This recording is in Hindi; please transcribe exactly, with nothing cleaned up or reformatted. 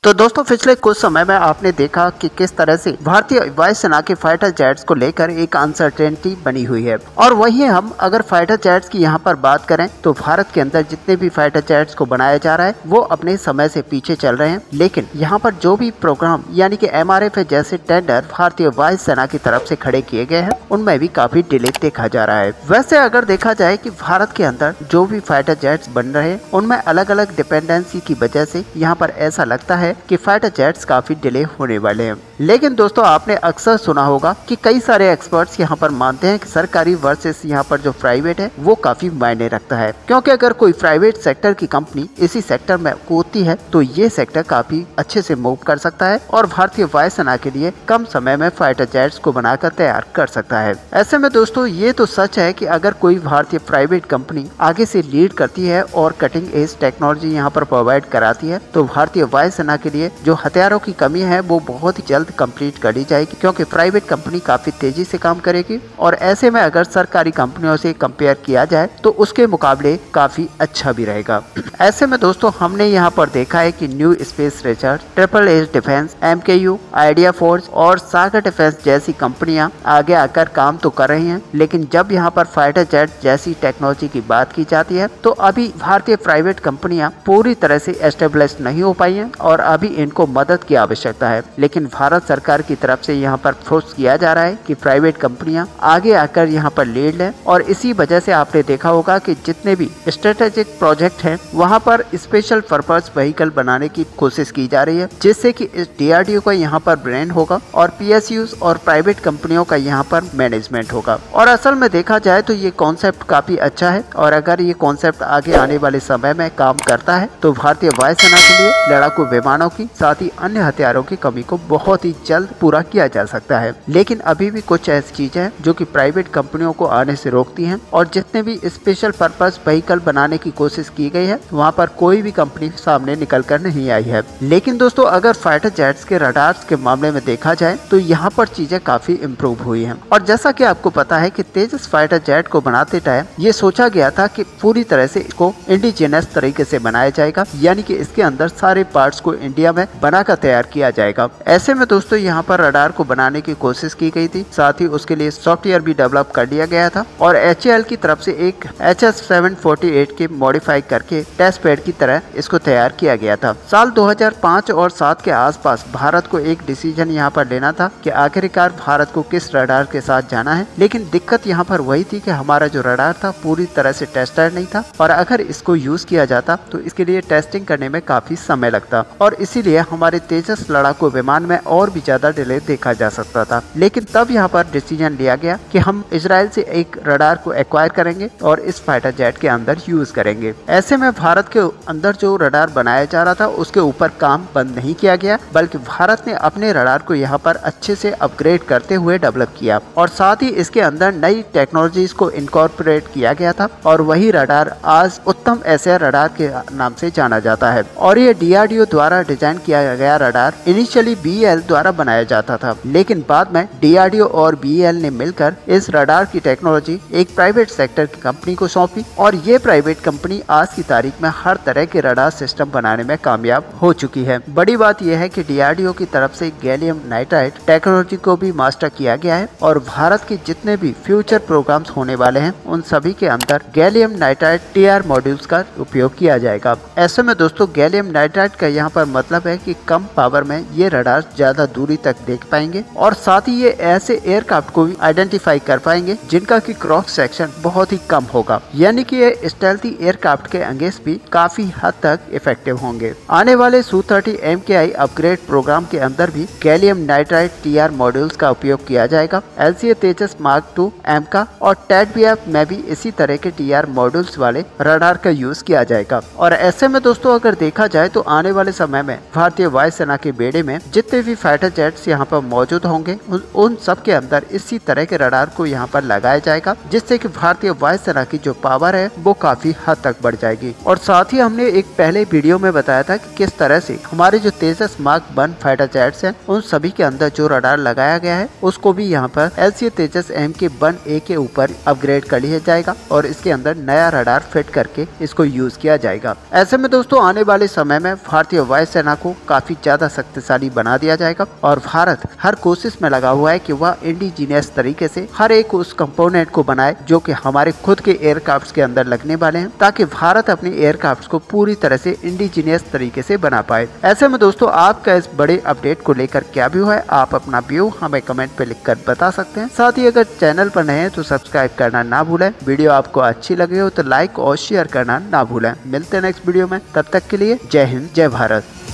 तो दोस्तों पिछले कुछ समय में आपने देखा कि किस तरह से भारतीय वायुसेना के फाइटर जेट्स को लेकर एक अनसर्टेनिटी बनी हुई है। और वहीं हम अगर फाइटर जेट्स की यहाँ पर बात करें तो भारत के अंदर जितने भी फाइटर जेट्स को बनाया जा रहा है वो अपने समय से पीछे चल रहे हैं। लेकिन यहाँ पर जो भी प्रोग्राम यानी कि एम आर एफ जैसे टेंडर भारतीय वायुसेना की तरफ से खड़े किए गए हैं उनमें भी काफी डिले देखा जा रहा है। वैसे अगर देखा जाए कि भारत के अंदर जो भी फाइटर जेट्स बन रहे हैं उनमें अलग अलग डिपेंडेंसी की वजह से यहाँ पर ऐसा लगता है कि फाइटर जेट्स काफी डिले होने वाले हैं। लेकिन दोस्तों आपने अक्सर सुना होगा कि कई सारे एक्सपर्ट्स यहाँ पर मानते हैं कि सरकारी वर्सेस यहाँ पर जो प्राइवेट है वो काफी मायने रखता है, क्योंकि अगर कोई प्राइवेट सेक्टर की कंपनी इसी सेक्टर में कूदती है तो ये सेक्टर काफी अच्छे से मूव कर सकता है और भारतीय वायुसेना के लिए कम समय में फाइटर जेट्स को बनाकर तैयार कर सकता है। ऐसे में दोस्तों ये तो सच है कि अगर कोई भारतीय प्राइवेट कंपनी आगे से लीड करती है और कटिंग एज टेक्नोलॉजी यहाँ पर प्रोवाइड कराती है तो भारतीय वायुसेना के लिए जो हथियारों की कमी है वो बहुत ही जल्द कंप्लीट कर ली जाएगी, क्योंकि प्राइवेट कंपनी काफी तेजी से काम करेगी और ऐसे में अगर सरकारी कंपनियों से कंपेयर किया जाए तो उसके मुकाबले काफी अच्छा भी रहेगा। ऐसे में दोस्तों हमने यहाँ पर देखा है कि new space research, triple edge defence, M K U, idea force और सागर डिफेंस जैसी कंपनियां आगे आकर काम तो कर रही हैं, लेकिन जब यहाँ पर फाइटर जेट जैसी टेक्नोलॉजी की बात की जाती है तो अभी भारतीय प्राइवेट कंपनियां पूरी तरह से एस्टेब्लिश नहीं हो पाई हैं और अभी इनको मदद की आवश्यकता है। लेकिन भारत सरकार की तरफ से यहाँ पर फोर्स किया जा रहा है कि प्राइवेट कंपनियां आगे आकर यहाँ पर लीड लें और इसी वजह से आपने देखा होगा कि जितने भी स्ट्रेटेजिक प्रोजेक्ट हैं वहाँ पर स्पेशल पर्पस व्हीकल बनाने की कोशिश की जा रही है, जिससे कि इस डी आर डी ओ का यहाँ पर ब्रेन होगा और पी एस यूज़ और प्राइवेट कंपनियों का यहाँ पर मैनेजमेंट होगा। और असल में देखा जाए तो ये कॉन्सेप्ट काफी अच्छा है और अगर ये कॉन्सेप्ट आगे आने वाले समय में काम करता है तो भारतीय वायुसेना के लिए लड़ाकू विमानों की साथ ही अन्य हथियारों की कमी को बहुत ही जल्द पूरा किया जा सकता है। लेकिन अभी भी कुछ ऐसी चीजें हैं जो कि प्राइवेट कंपनियों को आने से रोकती हैं और जितने भी स्पेशल पर्पस व्हीकल बनाने की कोशिश की गई है वहाँ पर कोई भी कंपनी सामने निकल कर नहीं आई है। लेकिन दोस्तों अगर फाइटर जेट्स के रडार्स के मामले में देखा जाए तो यहाँ पर चीजें काफी इम्प्रूव हुई हैं। और जैसा कि आपको पता है कि तेजस फाइटर जेट को बनाते टाइम ये सोचा गया था कि पूरी तरह से इसको इंडिजिनस तरीके से बनाया जाएगा, यानी कि इसके अंदर सारे पार्ट्स को इंडिया में बनाकर तैयार किया जाएगा। ऐसे में दोस्तों यहाँ पर रडार को बनाने की कोशिश की गई थी, साथ ही उसके लिए सॉफ्टवेयर भी डेवलप कर लिया गया था और एच ए एल की तरफ से एक H S seven forty eight के मॉडिफाई करके टेस्ट पैड की तरह इसको तैयार किया गया था। साल दो हज़ार पाँच और सात के आसपास भारत को एक डिसीजन यहाँ पर लेना था कि आखिरकार भारत को किस रडार के साथ जाना है, लेकिन दिक्कत यहाँ पर वही थी कि हमारा जो रडार था पूरी तरह से टेस्टेड नहीं था और अगर इसको यूज किया जाता तो इसके लिए टेस्टिंग करने में काफी समय लगता और इसीलिए हमारे तेजस लड़ाकू विमान में और भी ज्यादा डिले देखा जा सकता था। लेकिन तब यहाँ पर डिसीजन लिया गया कि हम इजराइल से एक रडार को एक्वायर करेंगे और इस फाइटर जेट के अंदर यूज करेंगे। ऐसे में भारत के अंदर जो रडार बनाया जा रहा था उसके ऊपर काम बंद नहीं किया गया, बल्कि भारत ने अपने रडार को यहाँ पर अच्छे से अपग्रेड करते हुए डेवलप किया और साथ ही इसके अंदर नई टेक्नोलॉजीज को इनकॉर्पोरेट किया गया था और वही रडार आज उत्तम ऐसे रडार के नाम से जाना जाता है। और ये डी आर डी ओ द्वारा डिजाइन किया गया radar initially B E L द्वारा बनाया जाता था, लेकिन बाद में डी आर डी ओ और बी ई एल ने मिलकर इस रडार की टेक्नोलॉजी एक प्राइवेट सेक्टर की कंपनी को सौंपी और ये प्राइवेट कंपनी आज की तारीख में हर तरह के रडार सिस्टम बनाने में कामयाब हो चुकी है। बड़ी बात यह है कि डी आर डी ओ की तरफ से गैलियम नाइट्राइड टेक्नोलॉजी को भी मास्टर किया गया है और भारत के जितने भी फ्यूचर प्रोग्राम्स होने वाले हैं उन सभी के अंदर gallium nitride T R modules का उपयोग किया जाएगा। ऐसे में दोस्तों गैलियम नाइट्राइड का यहाँ पर मतलब है कि कम पावर में ये रडार ज्यादा दूरी तक देख पाएंगे और साथ ही ये ऐसे एयरक्राफ्ट को भी आइडेंटिफाई कर पाएंगे जिनका की क्रॉस सेक्शन बहुत ही कम होगा, यानी कि ये स्टेल्थी एयरक्राफ्ट के अगेंस्ट भी काफी हद तक इफेक्टिव होंगे। आने वाले सू थर्टी एम के आई अपग्रेड प्रोग्राम के अंदर भी gallium nitride T R modules का उपयोग किया जाएगा। L C A Tejas mark two M का और टेड बी एफ में भी इसी तरह के टी आर मॉड्यूल्स वाले रडार का यूज किया जाएगा। और ऐसे में दोस्तों अगर देखा जाए तो आने वाले समय में भारतीय वायुसेना के बेड़े में जितने भी फाइटर जेट्स यहाँ पर मौजूद होंगे उन, उन सब के अंदर इसी तरह के रडार को यहाँ पर लगाया जाएगा, जिससे कि भारतीय वायुसेना की जो पावर है वो काफी हद तक बढ़ जाएगी। और साथ ही हमने एक पहले वीडियो में बताया था कि किस तरह से हमारे जो Tejas mark one fighter jets हैं उन सभी के अंदर जो रडार लगाया गया है उसको भी यहाँ पर L C Tejas M K one A के ऊपर अपग्रेड कर लिया जाएगा और इसके अंदर नया रडार फिट करके इसको यूज किया जाएगा। ऐसे में दोस्तों आने वाले समय में भारतीय वायुसेना को काफी ज्यादा शक्तिशाली बना दिया जाएगा और भारत हर कोशिश में लगा हुआ है कि वह इंडिजीनियस तरीके से हर एक उस कंपोनेंट को बनाए जो कि हमारे खुद के एयरक्राफ्ट के अंदर लगने वाले हैं, ताकि भारत अपने एयरक्राफ्ट को पूरी तरह से इंडिजीनियस तरीके से बना पाए। ऐसे में दोस्तों आपका इस बड़े अपडेट को लेकर क्या व्यू है, आप अपना व्यू हमें कमेंट पे लिखकर बता सकते हैं। साथ ही अगर चैनल पर नए हैं तो सब्सक्राइब करना ना भूलें। वीडियो आपको अच्छी लगे हो तो लाइक और शेयर करना ना भूलें। मिलते हैं नेक्स्ट वीडियो में, तब तक के लिए जय हिंद जय भारत।